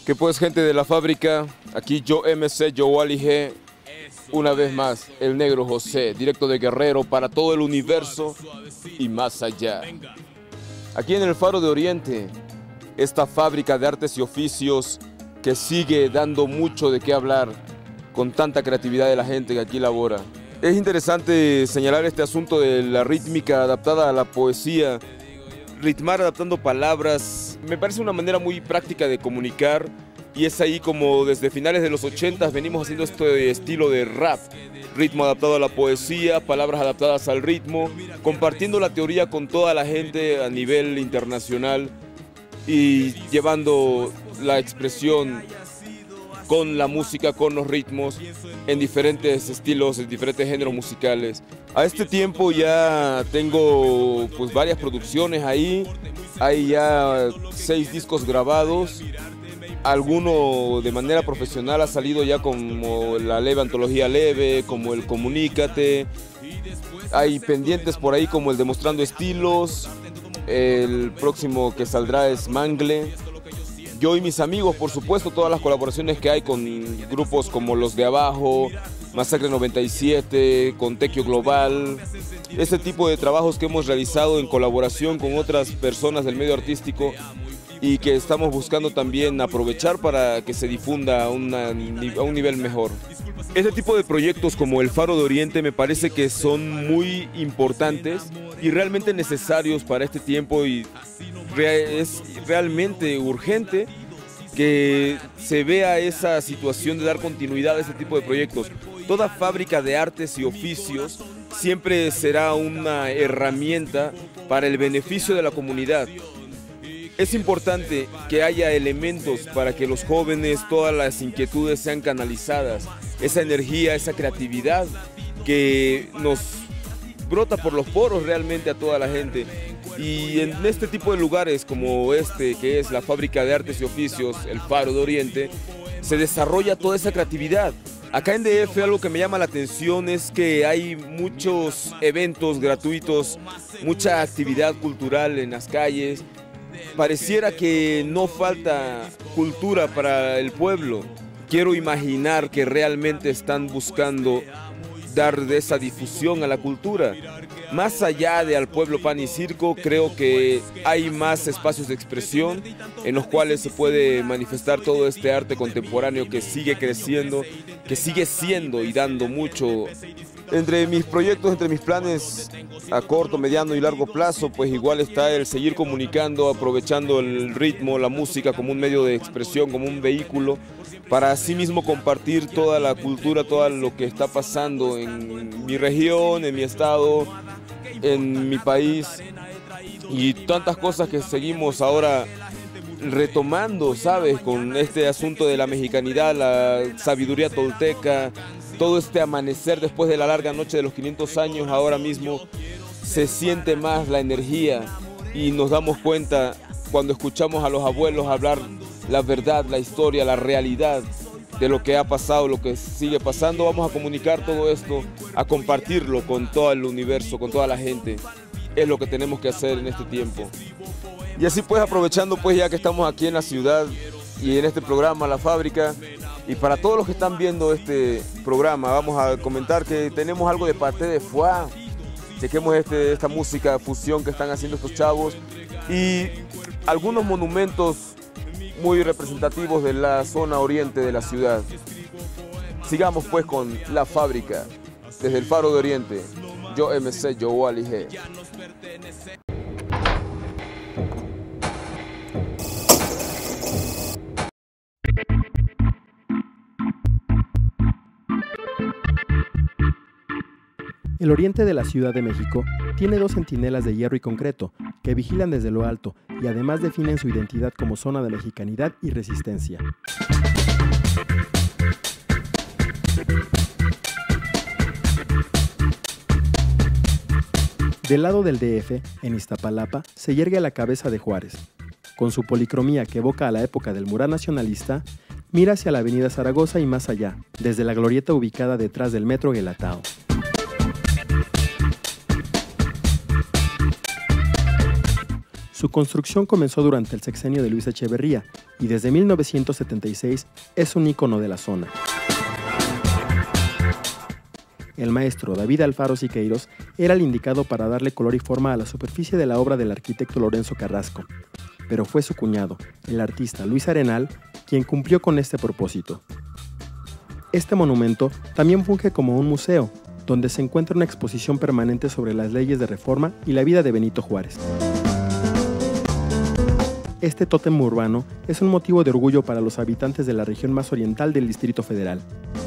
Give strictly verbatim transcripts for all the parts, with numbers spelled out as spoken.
Que pues, gente de la fábrica, aquí yo M C, yo Wally G, una vez más, el Negro José, directo de Guerrero para todo el universo y más allá. Aquí en el Faro de Oriente, esta fábrica de artes y oficios que sigue dando mucho de qué hablar con tanta creatividad de la gente que aquí labora. Es interesante señalar este asunto de la rítmica adaptada a la poesía, ritmar adaptando palabras, me parece una manera muy práctica de comunicar y es ahí como desde finales de los ochentas venimos haciendo este estilo de rap, ritmo adaptado a la poesía, palabras adaptadas al ritmo, compartiendo la teoría con toda la gente a nivel internacional y llevando la expresión con la música, con los ritmos, en diferentes estilos, en diferentes géneros musicales. A este tiempo ya tengo pues varias producciones ahí, hay ya seis discos grabados, alguno de manera profesional ha salido ya como la Leve Antología Leve, como el Comunícate, hay pendientes por ahí como el Demostrando Estilos, el próximo que saldrá es Mangle. Yo y mis amigos, por supuesto, todas las colaboraciones que hay con grupos como Los de Abajo, Masacre noventa y siete, con Tequio Global, este tipo de trabajos que hemos realizado en colaboración con otras personas del medio artístico y que estamos buscando también aprovechar para que se difunda a, una, a un nivel mejor. Este tipo de proyectos como el Faro de Oriente me parece que son muy importantes y realmente necesarios para este tiempo y es realmente urgente que se vea esa situación de dar continuidad a este tipo de proyectos. Toda fábrica de artes y oficios siempre será una herramienta para el beneficio de la comunidad. Es importante que haya elementos para que los jóvenes, todas las inquietudes sean canalizadas, esa energía, esa creatividad que nos brota por los poros realmente a toda la gente. Y en este tipo de lugares como este, que es la Fábrica de Artes y Oficios, el Faro de Oriente, se desarrolla toda esa creatividad. Acá en D F algo que me llama la atención es que hay muchos eventos gratuitos, mucha actividad cultural en las calles. Pareciera que no falta cultura para el pueblo. Quiero imaginar que realmente están buscando dar de esa difusión a la cultura. Más allá de Al Pueblo Pan y Circo, creo que hay más espacios de expresión en los cuales se puede manifestar todo este arte contemporáneo que sigue creciendo, que sigue siendo y dando mucho. Entre mis proyectos, entre mis planes a corto, mediano y largo plazo, pues igual está el seguir comunicando, aprovechando el ritmo, la música como un medio de expresión, como un vehículo, para así mismo compartir toda la cultura, todo lo que está pasando en mi región, en mi estado, en mi país y tantas cosas que seguimos ahora retomando, ¿sabes? Con este asunto de la mexicanidad, la sabiduría tolteca, todo este amanecer después de la larga noche de los quinientos años, ahora mismo se siente más la energía y nos damos cuenta cuando escuchamos a los abuelos hablar la verdad, la historia, la realidad de lo que ha pasado, lo que sigue pasando. Vamos a comunicar todo esto, a compartirlo con todo el universo, con toda la gente. Es lo que tenemos que hacer en este tiempo. Y así pues, aprovechando pues ya que estamos aquí en la ciudad y en este programa, La Fábrica, y para todos los que están viendo este programa, vamos a comentar que tenemos algo de Paté de Foix. Chequemos este, esta música fusión que están haciendo estos chavos y algunos monumentos muy representativos de la zona oriente de la ciudad. Sigamos pues con La Fábrica, desde el Faro de Oriente. Yo M C, yo Wally G. El oriente de la Ciudad de México tiene dos centinelas de hierro y concreto que vigilan desde lo alto y además definen su identidad como zona de mexicanidad y resistencia. Del lado del D F, en Iztapalapa, se yergue la cabeza de Juárez. Con su policromía que evoca a la época del Mural nacionalista, mira hacia la avenida Zaragoza y más allá, desde la glorieta ubicada detrás del metro Guelatao. Su construcción comenzó durante el sexenio de Luis Echeverría y desde mil novecientos setenta y seis es un ícono de la zona. El maestro David Alfaro Siqueiros era el indicado para darle color y forma a la superficie de la obra del arquitecto Lorenzo Carrasco, pero fue su cuñado, el artista Luis Arenal, quien cumplió con este propósito. Este monumento también funge como un museo, donde se encuentra una exposición permanente sobre las leyes de reforma y la vida de Benito Juárez. Este tótem urbano es un motivo de orgullo para los habitantes de la región más oriental del Distrito Federal.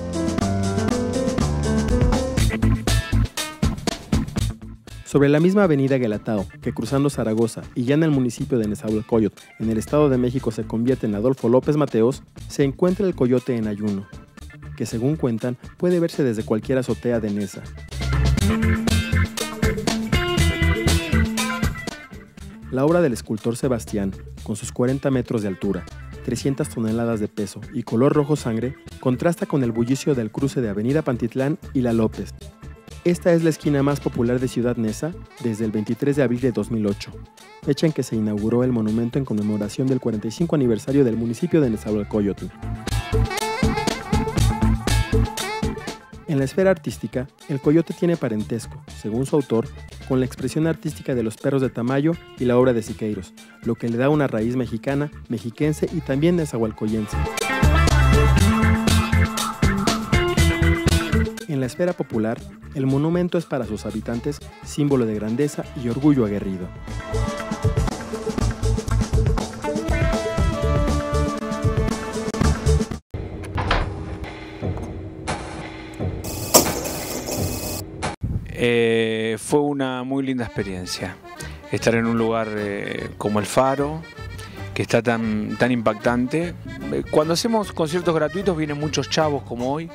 Sobre la misma avenida Guelatao, que cruzando Zaragoza y ya en el municipio de Nezahualcóyotl, en el Estado de México se convierte en Adolfo López Mateos, se encuentra el Coyote en ayuno, que según cuentan puede verse desde cualquier azotea de Neza. La obra del escultor Sebastián, con sus cuarenta metros de altura, trescientas toneladas de peso y color rojo sangre, contrasta con el bullicio del cruce de Avenida Pantitlán y La López. Esta es la esquina más popular de Ciudad Neza desde el veintitrés de abril de dos mil ocho, fecha en que se inauguró el monumento en conmemoración del cuarenta y cinco aniversario del municipio de Nezahualcóyotl. En la esfera artística, el coyote tiene parentesco, según su autor, con la expresión artística de los perros de Tamayo y la obra de Siqueiros, lo que le da una raíz mexicana, mexiquense y también nezahualcóyense. En la esfera popular, el monumento es para sus habitantes símbolo de grandeza y orgullo aguerrido. Eh, fue una muy linda experiencia estar en un lugar eh, como el Faro, que está tan, tan impactante. Cuando hacemos conciertos gratuitos vienen muchos chavos como hoy,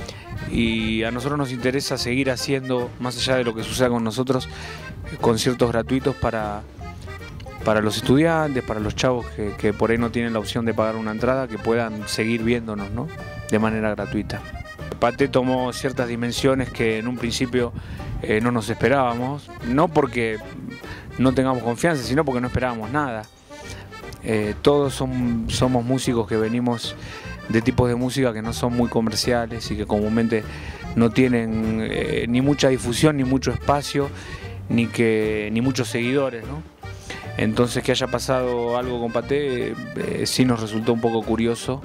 y a nosotros nos interesa seguir haciendo, más allá de lo que suceda con nosotros, conciertos gratuitos para, para los estudiantes, para los chavos que, que por ahí no tienen la opción de pagar una entrada, que puedan seguir viéndonos, ¿no?, de manera gratuita. Paté tomó ciertas dimensiones que en un principio eh, no nos esperábamos, no porque no tengamos confianza, sino porque no esperábamos nada. Eh, todos son, somos músicos que venimos de tipos de música que no son muy comerciales y que comúnmente no tienen eh, ni mucha difusión, ni mucho espacio, ni, que, ni muchos seguidores, ¿no? Entonces, que haya pasado algo con Paté eh, sí nos resultó un poco curioso.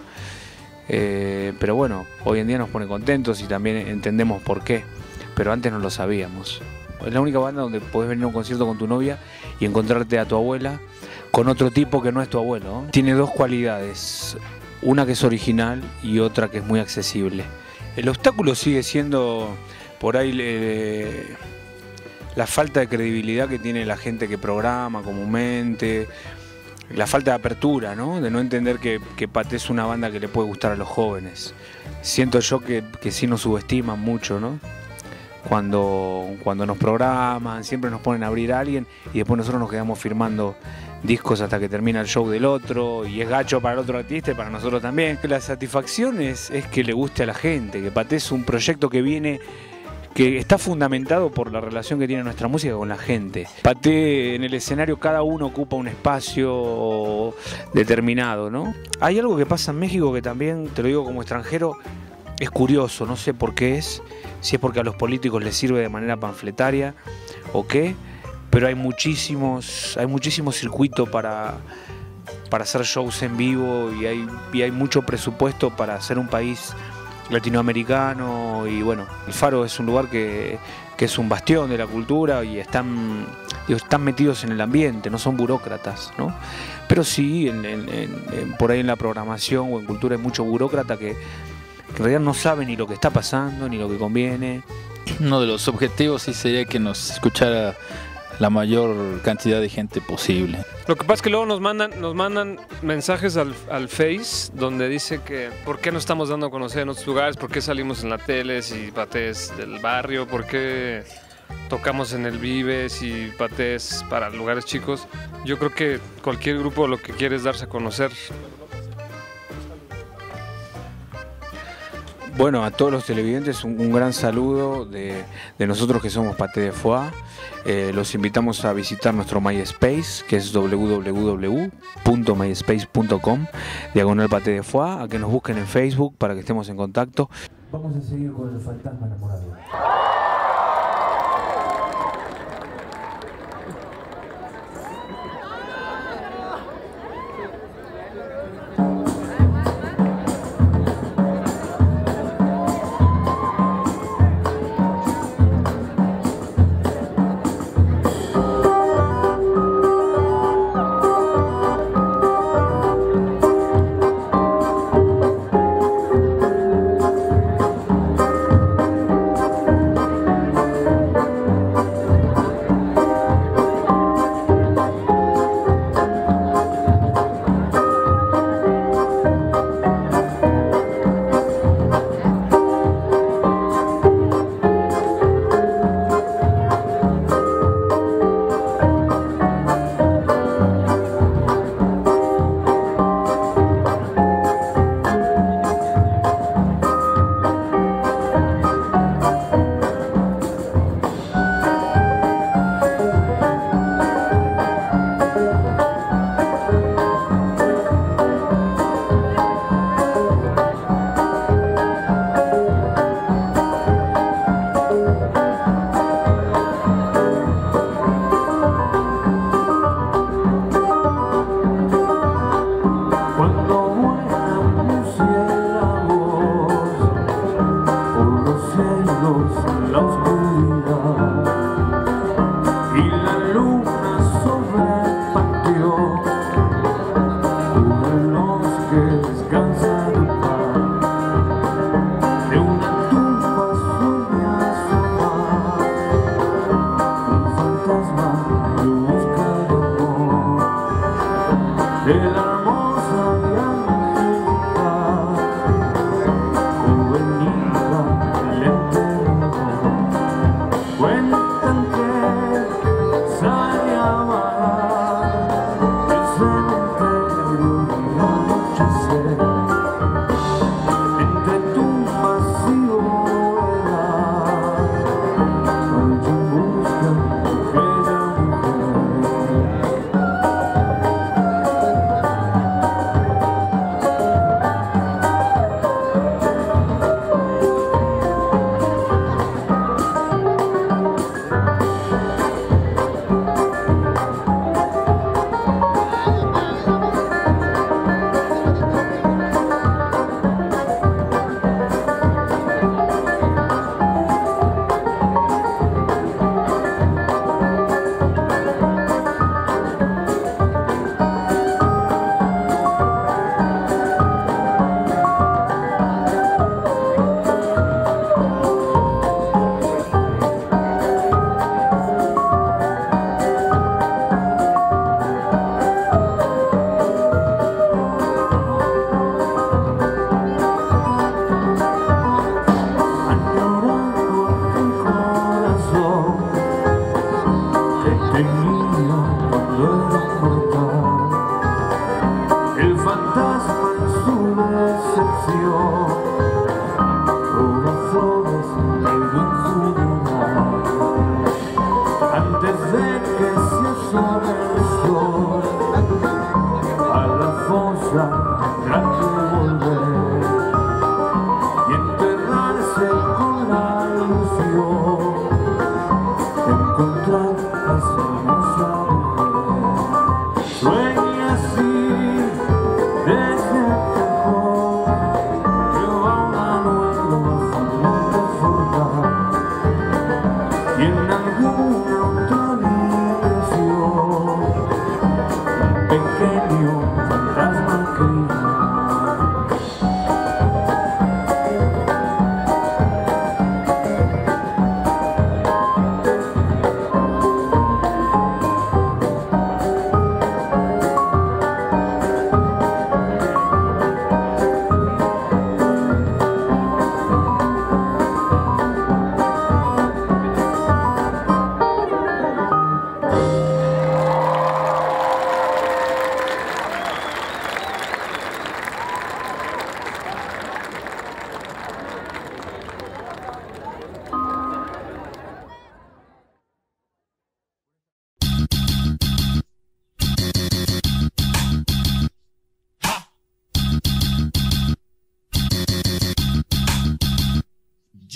Eh, pero bueno, hoy en día nos pone contentos y también entendemos por qué, pero antes no lo sabíamos. Es la única banda donde podés venir a un concierto con tu novia y encontrarte a tu abuela con otro tipo que no es tu abuelo, ¿no? Tiene dos cualidades, una que es original y otra que es muy accesible. El obstáculo sigue siendo por ahí eh, la falta de credibilidad que tiene la gente que programa comúnmente, la falta de apertura, ¿no?, de no entender que, que Paté es una banda que le puede gustar a los jóvenes. Siento yo que, que sí nos subestiman mucho, ¿no? Cuando, cuando nos programan, siempre nos ponen a abrir a alguien y después nosotros nos quedamos firmando discos hasta que termina el show del otro, y es gacho para el otro artista y para nosotros también. La satisfacción es, es que le guste a la gente, que Paté es un proyecto que viene, que está fundamentado por la relación que tiene nuestra música con la gente. Paté, en el escenario cada uno ocupa un espacio determinado, ¿no? Hay algo que pasa en México que también, te lo digo como extranjero, es curioso, no sé por qué es, si es porque a los políticos les sirve de manera panfletaria o qué, pero hay muchísimos, hay muchísimo circuito para, para hacer shows en vivo y hay, y hay mucho presupuesto para hacer un país latinoamericano. Y bueno, el Faro es un lugar que, que es un bastión de la cultura y están, digo, están metidos en el ambiente, no son burócratas, ¿no? Pero sí, en, en, en, por ahí en la programación o en cultura hay mucho burócrata que, que en realidad no sabe ni lo que está pasando, ni lo que conviene. Uno de los objetivos sí sería que nos escuchara la mayor cantidad de gente posible. Lo que pasa es que luego nos mandan, nos mandan mensajes al, al Face donde dice que por qué nos estamos dando a conocer en otros lugares, por qué salimos en la tele si Paté es del barrio, por qué tocamos en el Vive si Paté es para lugares chicos. Yo creo que cualquier grupo lo que quiere es darse a conocer. Bueno, a todos los televidentes un, un gran saludo de, de nosotros que somos Paté de Foie. Eh, los invitamos a visitar nuestro MySpace, que es w w w punto myspace punto com, diagonal Paté de Foie, a que nos busquen en Facebook para que estemos en contacto. Vamos a seguir con el fantasma enamorado.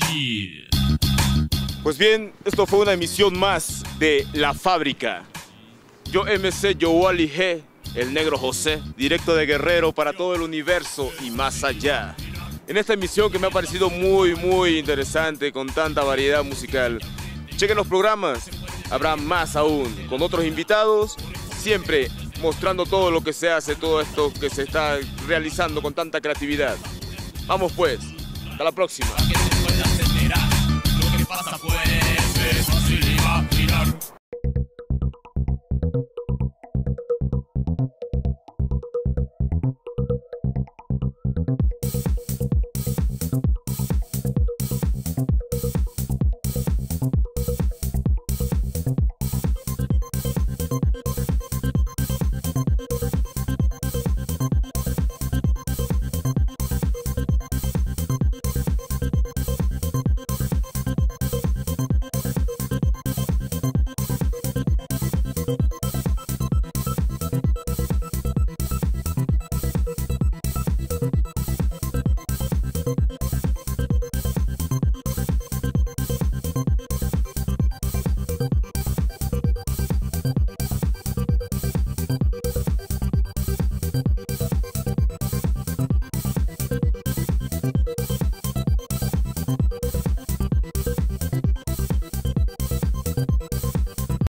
Pues bien, esto fue una emisión más de La Fábrica. Yo M C Yowali G, el Negro José, directo de Guerrero para todo el universo y más allá. En esta emisión que me ha parecido muy, muy interesante, con tanta variedad musical. Chequen los programas, habrá más aún, con otros invitados, siempre mostrando todo lo que se hace, todo esto que se está realizando con tanta creatividad. Vamos pues, hasta la próxima.